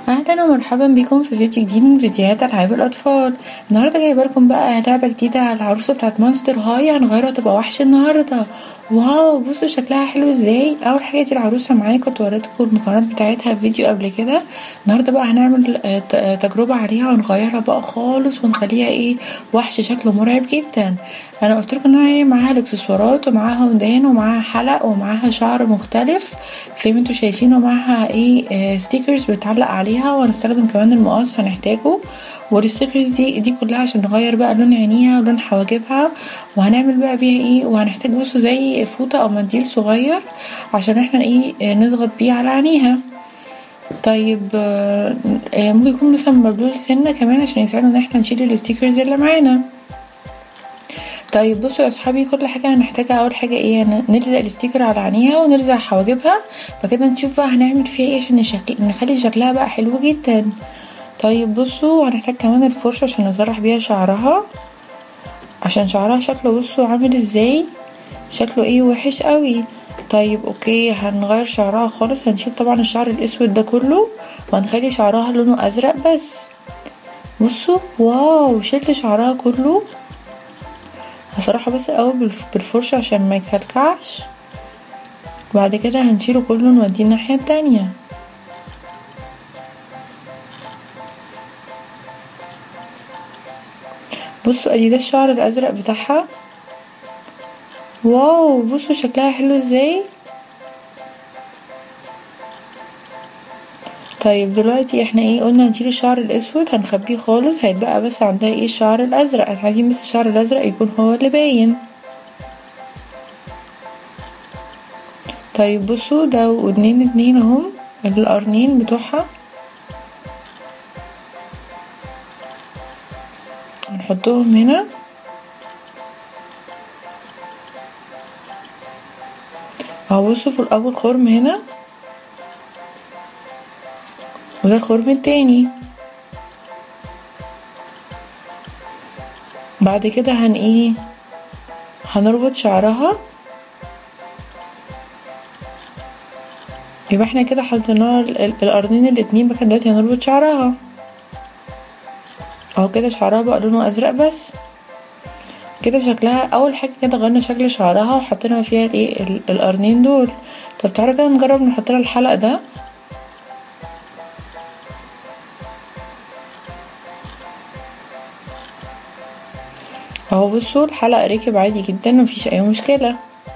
اهلا ومرحبا بكم في فيديو جديد من فيديوهات العاب الاطفال. النهارده جايبه لكم بقى لعبه جديده على العروسه بتاعت مونستر هاي، هنغيرها تبقى وحش النهارده. واو، بصوا شكلها حلو ازاي. اول حاجه دي العروسه معايا، كنت وريتكم المقارنات بتاعتها في فيديو قبل كده. النهارده بقى هنعمل تجربه عليها ونغيرها بقى خالص ونخليها وحش شكله مرعب جدا. انا قلت لكم ان هي معاها الاكسسوارات ومعاها ودان ومعاها حلق ومعاها شعر مختلف زي ما انتوا شايفين، ومعاها ستيكرز بتعلق عليها، وهنستخدم كمان المقص هنحتاجه. والستيكرز دي كلها عشان نغير بقى لون عينيها ولون حواجبها، وهنعمل بقى بيها وهنحتاج بصوا زي فوطه او منديل صغير عشان احنا نضغط بيه على عينيها. طيب ممكن يكون مثلا مبلول سنه كمان عشان يساعدنا ان احنا نشيل الستيكرز اللي معانا. طيب بصوا يا اصحابي، كل حاجه هنحتاجها. اول حاجه نلزق الستيكر على عينيها ونلزق حواجبها، فكده نشوف بقى هنعمل فيها عشان نخلي شكلها بقى حلو جدا. طيب بصوا، هنحتاج كمان الفرشه عشان نسرح بيها شعرها، عشان شعرها شكله بصوا عامل ازاي، شكله وحش قوي. طيب اوكي، هنغير شعرها خالص، هنشيل طبعا الشعر الاسود ده كله وهنخلي شعرها لونه ازرق بس. بصوا واو، شلت شعرها كله. هسرحه بس الاول بالفرشه عشان ما يكلكعش، وبعد كده هنشيله كله نوديه الناحيه التانية. بصوا ادي ده الشعر الازرق بتاعها. واو، بصوا شكلها حلو ازاي. طيب دلوقتي احنا قلنا هنشيل الشعر الاسود، هنخبيه خالص، هيتبقى بس عندها الشعر الازرق. احنا عايزين بس الشعر الازرق يكون هو اللي باين. طيب بصوا، ده ودنين اهم، القرنين بتوعها هنحطهم هنا اهو. بصوا في الاول خرم هنا، وده الخرم التاني. بعد كده هنربط شعرها، يبقى احنا كده حطينا القرنين الاتنين. بقى دلوقتي هنربط شعرها اهو كده، شعرها بقى لونه ازرق بس كده. شكلها اول حاجه كده غيرنا شكل شعرها وحطينا فيها القرنين دول. طب تعالوا كده نجرب نحط لها الحلق ده اهو. بصوا الحلق ركب عادي جدا، مفيش اي مشكله.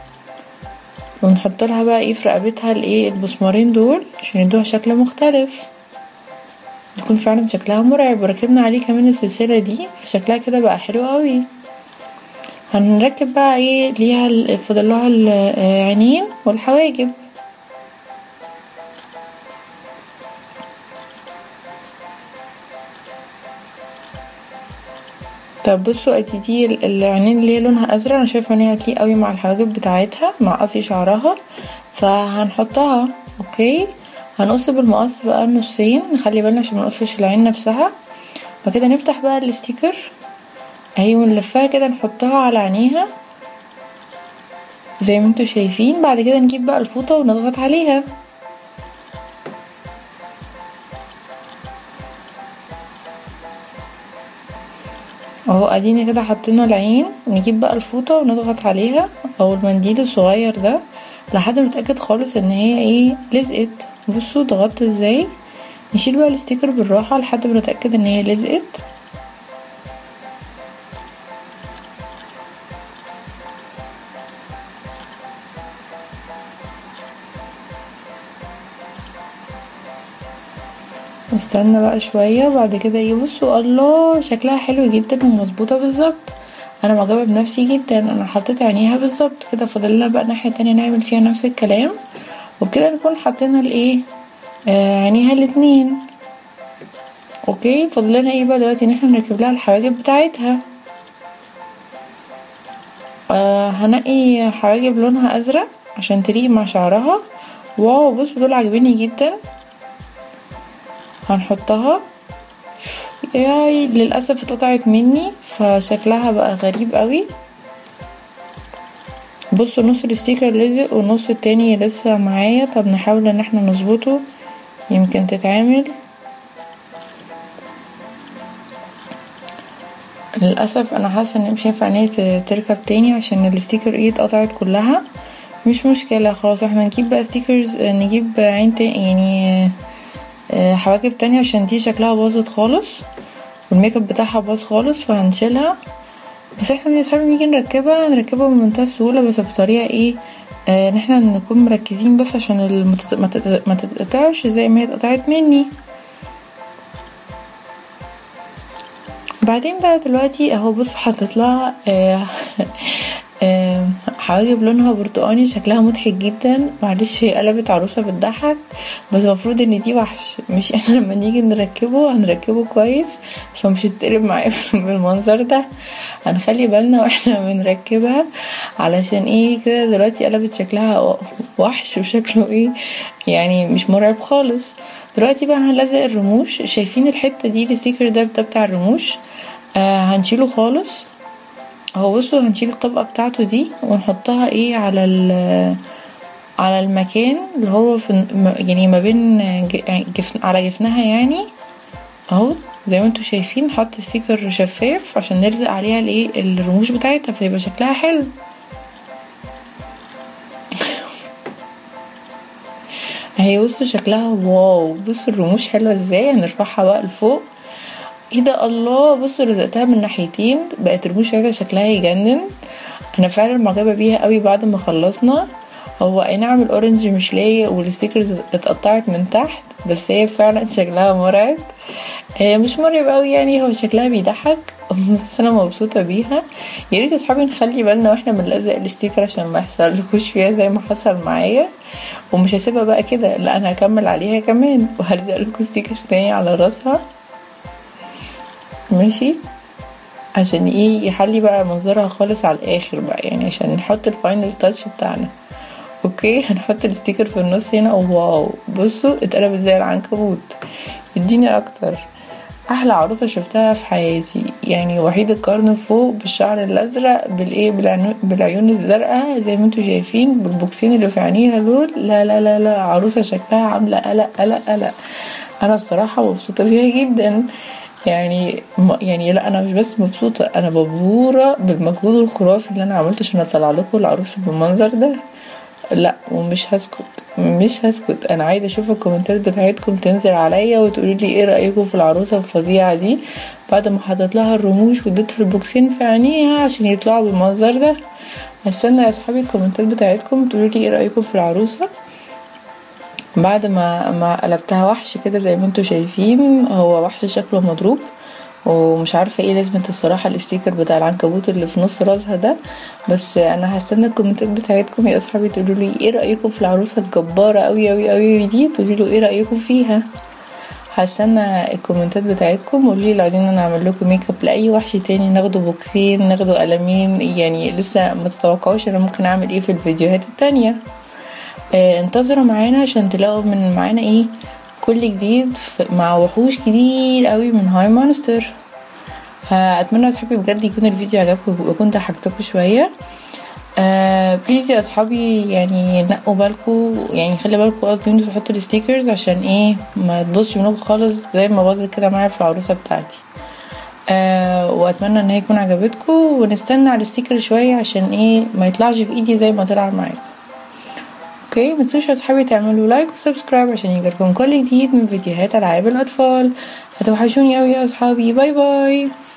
ونحط لها بقى في رقبتها البسمارين دول عشان يدوها شكل مختلف، يكون فعلا شكلها مرعب. وركبنا عليه كمان السلسله دي، شكلها كده بقى حلو قوي. هنركب بقى ليها فاضلها العينين والحواجب. طب بصوا ادي دي العينين اللي هي لونها ازرق، انا شايفه ان هي هتليق قوي مع الحواجب بتاعتها، مع قصي شعرها، فهنحطها. اوكي، هنقص بالمقص بقى النصين، نخلي بالنا عشان ما نقصش العين نفسها. فكده نفتح بقى الستيكر اهي ونلفها كده، نحطها على عينيها زي ما انتوا شايفين. بعد كده نجيب بقى الفوطه ونضغط عليها اهو. ادينا كده حطينا العين، نجيب بقى الفوطه ونضغط عليها او المنديل الصغير ده لحد ما نتاكد خالص ان هي لزقت. بصوا ضغطت ازاي. نشيل بقى الستيكر بالراحه لحد ما نتاكد ان هي لزقت. نستنى بقى شويه. بعد كده بصوا الله، شكلها حلو جدا ومظبوطه بالظبط. انا معجبه بنفسي جدا، انا حطيت عينيها بالظبط كده. فاضل لنا بقى الناحيه التانية نعمل فيها نفس الكلام، وبكده نكون حطينا عينيها الاتنين. اوكي، فاضل لنا بقى دلوقتي ان احنا نركب لها الحواجب بتاعتها. هنقي حواجب لونها ازرق عشان تليق مع شعرها. واو، بصوا دول عاجبيني جدا. هنحطها للاسف اتقطعت مني فشكلها بقى غريب قوي. بصوا نص الستيكر لزق والنص التاني لسه معايا. طب نحاول ان احنا نظبطه، يمكن تتعامل. للاسف انا حاسه ان مش هينفع ان هي تركب تاني عشان الستيكر اتقطعت كلها. مش مشكله، خلاص احنا نجيب بقى ستيكرز، نجيب عين يعني حواجب تانية عشان دي شكلها باظت خالص والميك اب بتاعها باظ خالص فهنشيلها. بس احنا يا صحابي نيجي نركبها بمنتهى السهوله، بس بطريقه ان احنا نكون مركزين بس عشان ما تتقطعش زي ما هي اتقطعت مني. بعدين بقى دلوقتي اهو بص حطيت لها حواجب لونها برتقاني شكلها مضحك جدا. معلش هي قلبت عروسه بتضحك، بس المفروض ان دي وحش، مش احنا لما نيجي هنركبه كويس فمش هتتقلب معايا بالمنظر ده. هنخلي بالنا واحنا بنركبها علشان كده دلوقتي قلبت شكلها وحش وشكله يعني مش مرعب خالص. دلوقتي بقى هنلزق الرموش. شايفين الحته دي الستيكر ده بتاع الرموش هنشيله خالص اهو. بصوا هنشيل الطبقه بتاعته دي ونحطها على المكان اللي هو في يعني ما بين على جفنها يعني اهو زي ما انتوا شايفين. نحط ستيكر شفاف عشان نلزق عليها الرموش بتاعتها فيبقى شكلها حلو. اهي بصوا شكلها واو. بصوا الرموش حلوه ازاي. هنرفعها بقى لفوق. ده الله. بصوا لزقتها من ناحيتين بقت رموش بتاعتها شكلها يجنن. انا فعلا معجبه بيها قوي بعد ما خلصنا. هو اي نعم الاورنج مش لايق والستيكرز اتقطعت من تحت، بس هي فعلا شكلها مرعب. مش مرعب قوي يعني، هو شكلها بيضحك بس انا مبسوطه بيها. يا ريت يا اصحابي نخلي بالنا واحنا بنلزق الستيكر عشان ما يحصلكوش فيها زي ما حصل معايا. ومش هسيبها بقى كده، لا انا هكمل عليها كمان وهلزق لكم ستيكر تاني على راسها ماشي، عشان يحلي بقى منظرها خالص على الاخر بقى يعني، عشان نحط الفاينل تاتش بتاعنا. اوكي هنحط الستيكر في النص هنا. واو بصوا اتقلب ازاي العنكبوت. اديني اكتر. احلى عروسه شفتها في حياتي يعني. وحيد القرن فوق بالشعر الازرق بالعيون الزرقاء زي ما انتوا شايفين بالبوكسين اللي في عينيها دول. لا لا لا لا عروسه شكلها عامله قلق قلق قلق. انا الصراحه مبسوطه فيها جدا يعني لا انا مش بس مبسوطه، انا مبهوره بالمجهود الخرافي اللي انا عملته عشان اطلع لكم العروسه بالمنظر ده. لا ومش هسكت انا عايزه اشوف الكومنتات بتاعتكم تنزل عليا وتقولوا لي ايه رايكم في العروسه الفظيعه دي بعد ما حطيت لها الرموش واديتها البوكسين في عينيها عشان يطلعوا بالمنظر ده. استنى يا اصحابي الكومنتات بتاعتكم تقولوا لي ايه رايكم في العروسه بعد ما قلبتها وحش كده زي ما انتوا شايفين. هو وحش شكله مضروب ومش عارفه ايه لازمه الصراحه الستيكر بتاع العنكبوت اللي في نص راسها ده. بس انا هستنى الكومنتات بتاعتكم يا اصحابي تقولوا لي ايه رايكم في العروسه الجباره قوي قوي قوي دي. تقولوا لي ايه رايكم فيها. هستنى الكومنتات بتاعتكم وقولوا لي لو عايزين انا اعمل لكم ميك اب لاي وحش تاني، ناخده بوكسين ناخده قلمين يعني. لسه ما تتوقعوش انا ممكن اعمل ايه في الفيديوهات التانية. انتظروا معانا عشان تلاقوا من معانا كل جديد مع وحوش كتير قوي من هاي مونستر. اتمنى يا اصحابي بجد يكون الفيديو عجبكم وكنت ضحكتكم شويه. بليز يا اصحابي يعني نقوا بالكم يعني خلي بالكم قصدي انتوا تحطوا الستيكرز عشان ما تبوظش منكم خالص زي ما باظت كده معايا في العروسه بتاعتي. واتمنى ان هي يكون عجبتكم ونستنى على الستيكر شويه عشان ما يطلعش في ايدي زي ما طلع معاكم. اوكي متنسوش يا اصحابي تعملوا لايك وسبسكرايب عشان يجيلكم كل جديد من فيديوهات العاب الاطفال. هتوحشوني اوي يا اصحابي. باي باي.